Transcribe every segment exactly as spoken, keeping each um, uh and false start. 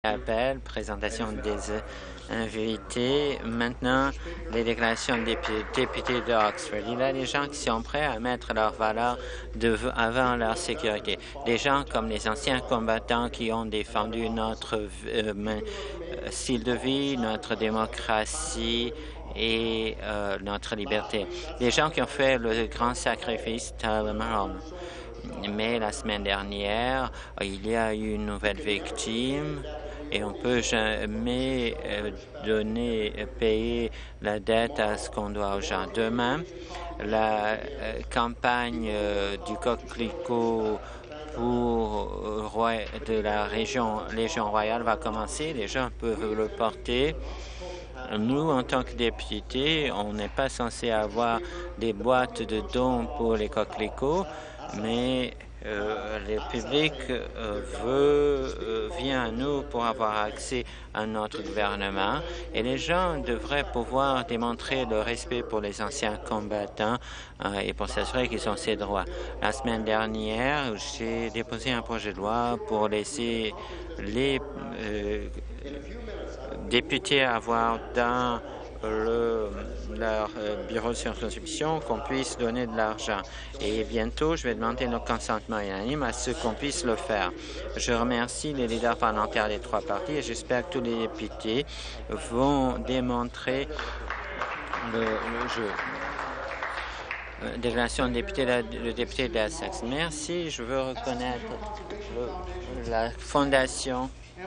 Appel, présentation des invités. Maintenant, les déclarations des députés d'Oxford. Il y a des gens qui sont prêts à mettre leurs valeurs avant leur sécurité. Des gens comme les anciens combattants qui ont défendu notre euh, style de vie, notre démocratie et euh, notre liberté. Des gens qui ont fait le grand sacrifice, Tyler Mahone. Mais la semaine dernière, il y a eu une nouvelle victime et on ne peut jamais donner, payer la dette à ce qu'on doit aux gens. Demain, la campagne du coquelicot pour de la région Légion royale va commencer. Les gens peuvent le porter. Nous, en tant que députés, on n'est pas censé avoir des boîtes de dons pour les coquelicots, mais euh, le public euh, veut, euh, vient à nous pour avoir accès à notre gouvernement et les gens devraient pouvoir démontrer le respect pour les anciens combattants euh, et pour s'assurer qu'ils ont ces droits. La semaine dernière, j'ai déposé un projet de loi pour laisser les euh, députés avoir dans le, leur euh, bureau de circonscription qu'on puisse donner de l'argent. Et bientôt, je vais demander le consentement unanime à ce qu'on puisse le faire. Je remercie les leaders parlementaires des trois partis et j'espère que tous les députés vont démontrer le, le jeu. Déclaration de député, le député d'Essex. Merci. Je veux reconnaître le, la fondation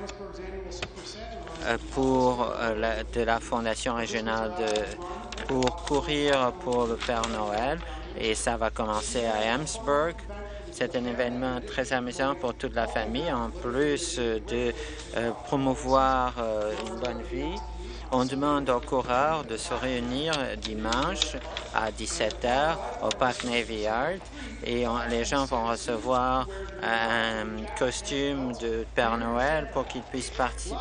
pour la, de la Fondation régionale de, pour courir pour le Père Noël et ça va commencer à Amherstburg. C'est un événement très amusant pour toute la famille, en plus de euh, promouvoir euh, une bonne vie. On demande aux coureurs de se réunir dimanche à dix-sept heures au parc Navy Yard et on, les gens vont recevoir un costume de Père Noël pour qu'ils puissent participer.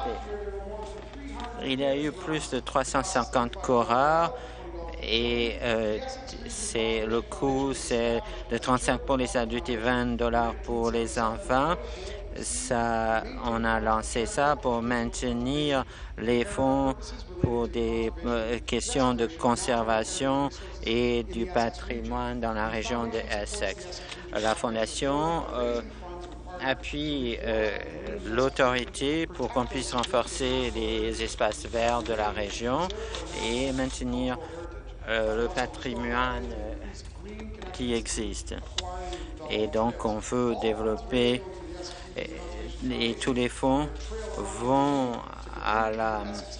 Il y a eu plus de trois cent cinquante coureurs et euh, c'est le coût c'est de trente-cinq pour les adultes et vingt dollars pour les enfants. Ça, on a lancé ça pour maintenir les fonds pour des euh, questions de conservation et du patrimoine dans la région de Essex. La Fondation euh, appuie euh, l'autorité pour qu'on puisse renforcer les espaces verts de la région et maintenir euh, le patrimoine euh, qui existe. Et donc, on veut développer et, et tous les fonds vont à la,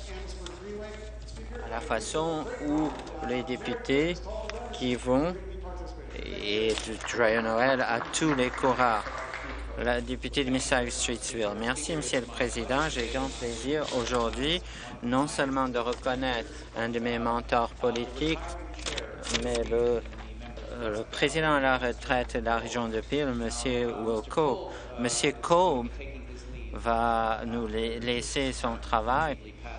à la façon où les députés qui vont et du joyeux Noël à tous les coureurs. La députée de Mississauga-Streetsville. Merci, Monsieur le Président. J'ai grand plaisir aujourd'hui non seulement de reconnaître un de mes mentors politiques, mais le, le président à la retraite de la région de Peel, M. Will Cope. M. Cope va nous laisser son travail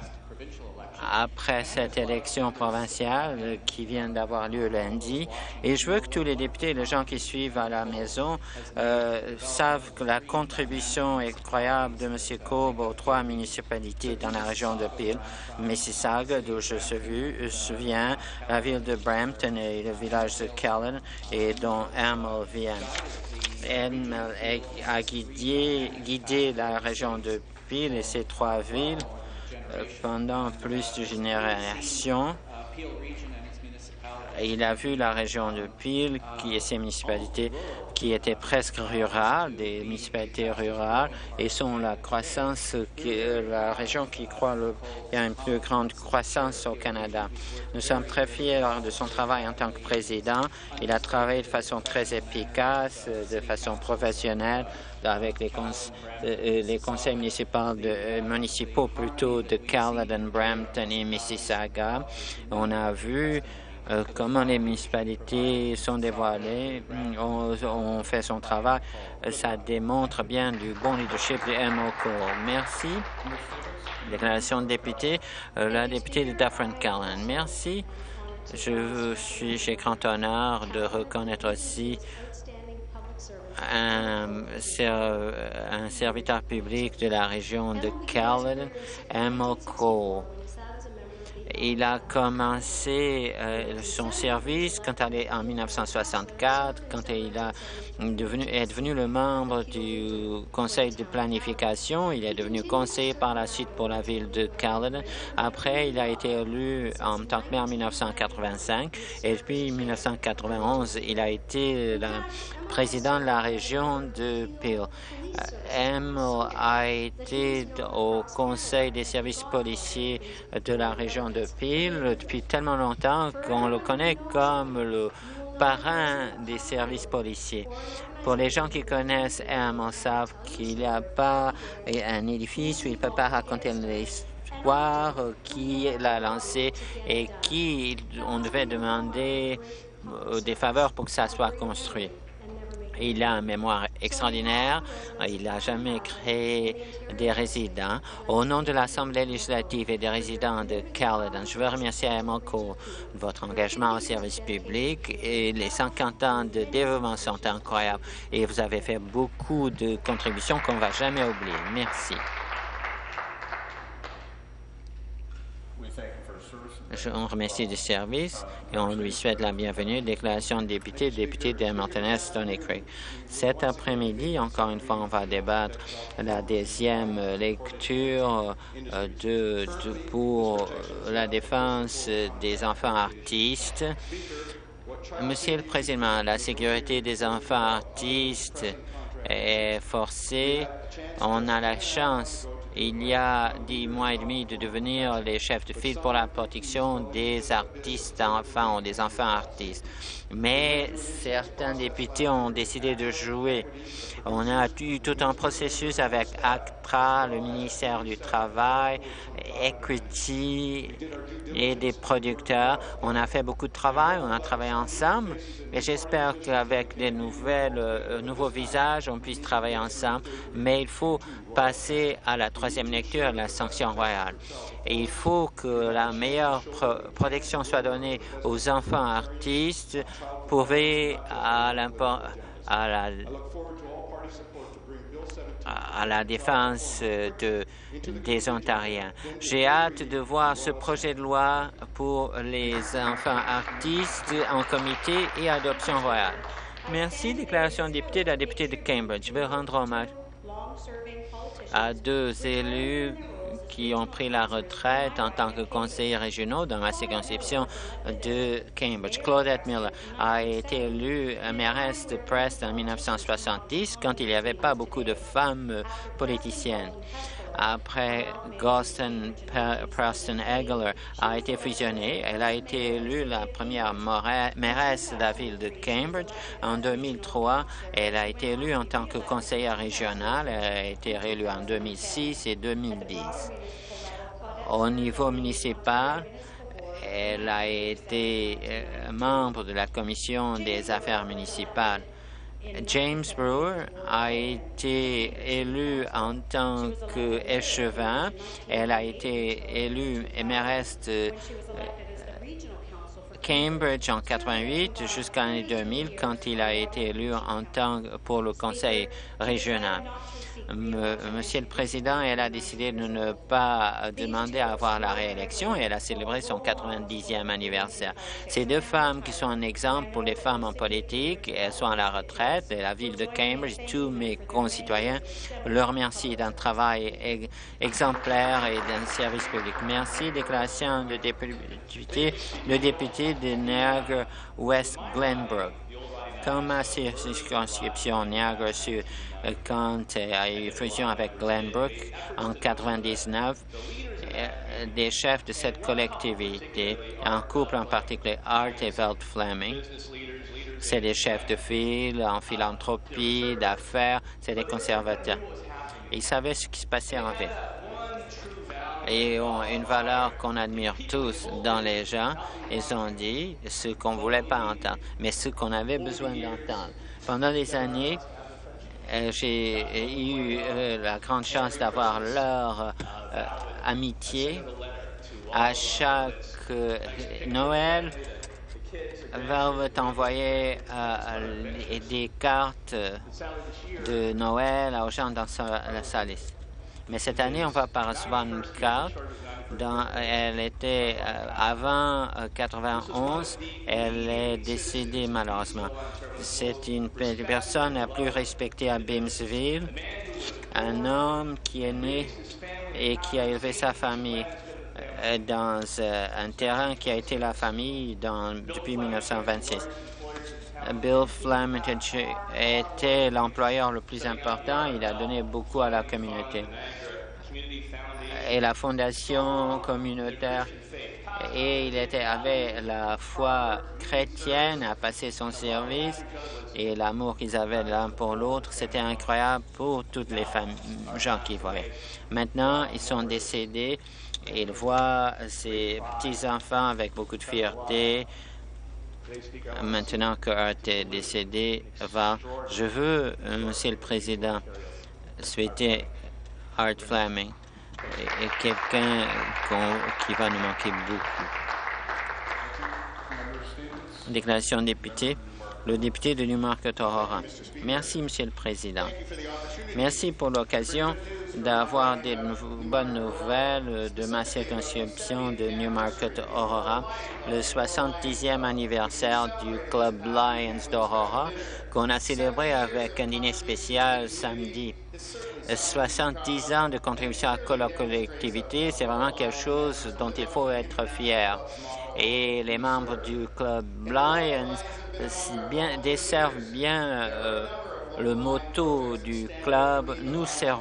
après cette élection provinciale qui vient d'avoir lieu lundi. Et je veux que tous les députés et les gens qui suivent à la maison euh, savent que la contribution incroyable de M. Cope aux trois municipalités dans la région de Peel, Mississauga, d'où je viens, la ville de Brampton et le village de Kellen et dont Hamill vient. Elle a guidé, guidé la région de Peel et ses trois villes pendant plus de générations. Il a vu la région de Peel, qui est ses municipalités qui étaient presque rurales, des municipalités rurales, et sont la croissance, qui, la région qui croit le, il y a une plus grande croissance au Canada. Nous sommes très fiers de son travail en tant que président. Il a travaillé de façon très efficace, de façon professionnelle, avec les, cons euh, les conseils municipaux, de, euh, municipaux plutôt de Caledon, Brampton et Mississauga. On a vu euh, comment les municipalités sont dévoilées, on, on fait son travail. Ça démontre bien du bon leadership de M O Cole. Merci. Déclaration de député, euh, la députée de Dufferin-Caledon. Merci. Je suis, j'ai grand honneur de reconnaître aussi un, un serviteur public de la région de Caledon, Emil Cole. Il a commencé euh, son service quand elle est en mille neuf cent soixante-quatre, quand il a devenu, est devenu le membre du conseil de planification. Il est devenu conseiller par la suite pour la ville de Caledon. Après, il a été élu en tant que maire en mille neuf cent quatre-vingt-cinq et depuis mille neuf cent quatre-vingt-onze, il a été le président de la région de Peel. Emil a été au Conseil des services policiers de la région de Peel depuis tellement longtemps qu'on le connaît comme le parrain des services policiers. Pour les gens qui connaissent Emil savent qu'il n'y a pas un édifice où il ne peut pas raconter une histoire, qui l'a lancé et qui on devait demander des faveurs pour que ça soit construit. Il a une mémoire extraordinaire. Il n'a jamais créé des résidents. Au nom de l'Assemblée législative et des résidents de Caledon, je veux remercier Emil Cole de votre engagement au service public et les cinquante ans de développement sont incroyables et vous avez fait beaucoup de contributions qu'on ne va jamais oublier. Merci. Je, on remercie du service et on lui souhaite la bienvenue. Déclaration de député, député de Hamilton-Est-Stony Creek. Cet après-midi, encore une fois, on va débattre la deuxième lecture de, de, pour la défense des enfants artistes. Monsieur le Président, la sécurité des enfants artistes est forcée. On a la chance il y a dix mois et demi de devenir les chefs de file pour la protection des artistes enfants ou des enfants artistes. Mais certains députés ont décidé de jouer. On a eu tout un processus avec ACTRA, le ministère du Travail, Equity et des producteurs. On a fait beaucoup de travail, on a travaillé ensemble et j'espère qu'avec les nouvelles, euh, nouveaux visages, on puisse travailler ensemble. Mais il faut passer à la troisième lecture, la sanction royale. Et il faut que la meilleure pro protection soit donnée aux enfants artistes pour veiller à, à la à la défense de, des Ontariens. J'ai hâte de voir ce projet de loi pour les enfants artistes en comité et adoption royale. Merci. Déclaration de député de la députée de Cambridge. Je vais rendre hommage à deux élus qui ont pris la retraite en tant que conseillers régionaux dans ma circonscription de Cambridge. Claudette Miller a été élue mairesse de Preston en mille neuf cent soixante-dix quand il n'y avait pas beaucoup de femmes politiciennes. Après Goston Preston Eggeler a été fusionnée, elle a été élue la première mairesse de la ville de Cambridge en deux mille trois. Elle a été élue en tant que conseillère régionale. Elle a été réélue en deux mille six et deux mille dix. Au niveau municipal, elle a été membre de la commission des affaires municipales. James Brewer a été élu en tant qu'échevin. Elle a été élue mairesse de Cambridge en quatre-vingt-huit jusqu'en l'année deux mille quand il a été élu en tant pour le conseil régional. Monsieur le Président, elle a décidé de ne pas demander à avoir la réélection et elle a célébré son quatre-vingt-dixième anniversaire. Ces deux femmes qui sont un exemple pour les femmes en politique, elles sont à la retraite et la ville de Cambridge, tous mes concitoyens leur remercient d'un travail exemplaire et d'un service public. Merci. Déclaration de député, le député de Niagara-West Glenbrook. Comme ma circonscription Niagara-Sud, quand il y a eu fusion avec Glenbrook en quatre-vingt-dix-neuf, des chefs de cette collectivité, un couple en particulier, Art et Veld Fleming, c'est des chefs de file en philanthropie, d'affaires, c'est des conservateurs. Ils savaient ce qui se passait en ville. Et ont une valeur qu'on admire tous dans les gens. Ils ont dit ce qu'on ne voulait pas entendre, mais ce qu'on avait besoin d'entendre. Pendant des années, euh, j'ai eu euh, la grande chance d'avoir leur euh, amitié. À chaque euh, Noël, va t'envoyer euh, des cartes de Noël aux gens dans sa, sa liste. Mais cette année, on va pas recevoir une carte. Dans, elle était euh, avant euh, quatre-vingt-onze, elle est décédée malheureusement. C'est une personne la plus respectée à Bimsville, un homme qui est né et qui a élevé sa famille euh, dans euh, un terrain qui a été la famille dans, depuis mille neuf cent vingt-six. Bill Flamertage était l'employeur le plus important. Il a donné beaucoup à la communauté. Et la fondation communautaire, et il était, avait la foi chrétienne à passer son service et l'amour qu'ils avaient l'un pour l'autre. C'était incroyable pour toutes les familles, gens qui voyaient. Maintenant, ils sont décédés et il voit ses petits-enfants avec beaucoup de fierté. Maintenant que Art est décédé, va, je veux, Monsieur le Président, souhaiter Art Fleming et quelqu'un qui va nous manquer beaucoup. Déclaration de député. Le député de Newmarket-Aurora. Merci, Monsieur le Président. Merci pour l'occasion d'avoir des nou bonnes nouvelles de ma circonscription de Newmarket-Aurora, le soixante-dixième anniversaire du Club Lions d'Aurora, qu'on a célébré avec un dîner spécial samedi. soixante-dix ans de contribution à la collectivité, c'est vraiment quelque chose dont il faut être fier. Et les membres du Club Lions bien, desservent bien euh, le motto du club « Nous servons ».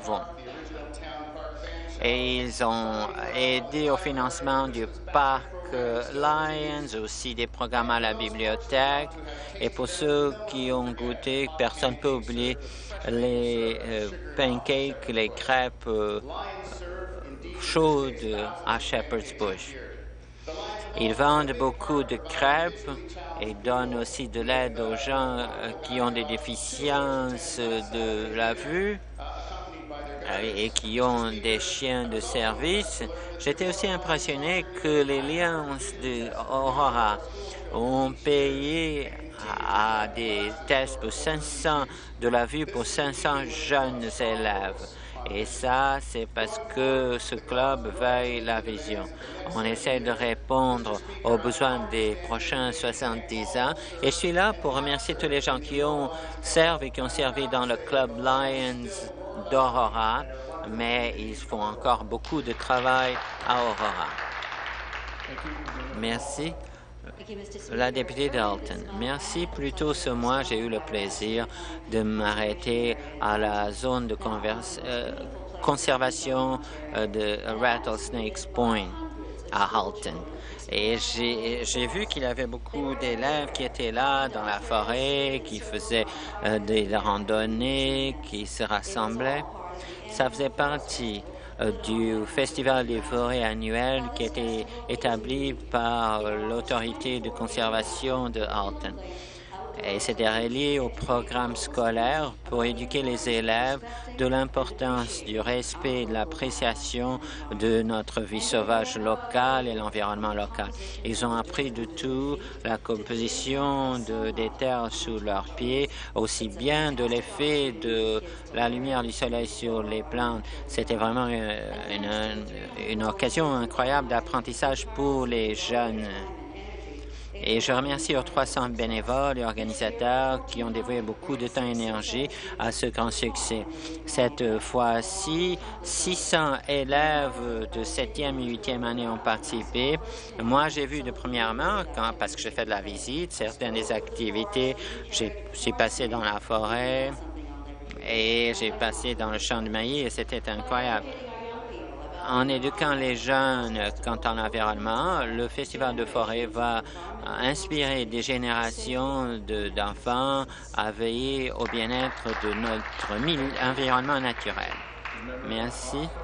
Et ils ont aidé au financement du parc euh, Lions, aussi des programmes à la bibliothèque. Et pour ceux qui ont goûté, personne ne peut oublier les euh, pancakes, les crêpes euh, chaudes à Shepherd's Bush. Ils vendent beaucoup de crêpes et donnent aussi de l'aide aux gens euh, qui ont des déficiences de la vue et qui ont des chiens de service. J'étais aussi impressionné que les Lions d'Aurora ont payé à des tests pour cinq cents de la vue pour cinq cents jeunes élèves. Et ça, c'est parce que ce club veille la vision. On essaie de répondre aux besoins des prochains soixante-dix ans. Et je suis là pour remercier tous les gens qui ont servi et qui ont servi dans le Club Lions d'Aurora, mais ils font encore beaucoup de travail à Aurora. Merci. La députée d'Alton. Merci. Plus tôt ce mois, j'ai eu le plaisir de m'arrêter à la zone de euh, conservation euh, de Rattlesnakes Point à Halton. Et j'ai vu qu'il y avait beaucoup d'élèves qui étaient là dans la forêt, qui faisaient euh, des randonnées, qui se rassemblaient. Ça faisait partie euh, du Festival des forêts annuel qui était établi par l'autorité de conservation de Halton. Et c'était relié au programme scolaire pour éduquer les élèves de l'importance du respect et de l'appréciation de notre vie sauvage locale et l'environnement local. Ils ont appris de tout, la composition de, des terres sous leurs pieds, aussi bien de l'effet de la lumière du soleil sur les plantes. C'était vraiment une, une, une occasion incroyable d'apprentissage pour les jeunes. Et je remercie aux trois cents bénévoles et organisateurs qui ont dévoué beaucoup de temps et d'énergie à ce grand succès. Cette fois-ci, six cents élèves de septième et huitième année ont participé. Moi, j'ai vu de premièrement, quand, parce que j'ai fait de la visite, certaines des activités, je suis passé dans la forêt et j'ai passé dans le champ de maïs et c'était incroyable. En éduquant les jeunes quant à l'environnement, le Festival de forêt va inspirer des générations d'enfants à veiller au bien-être de notre environnement naturel. Merci.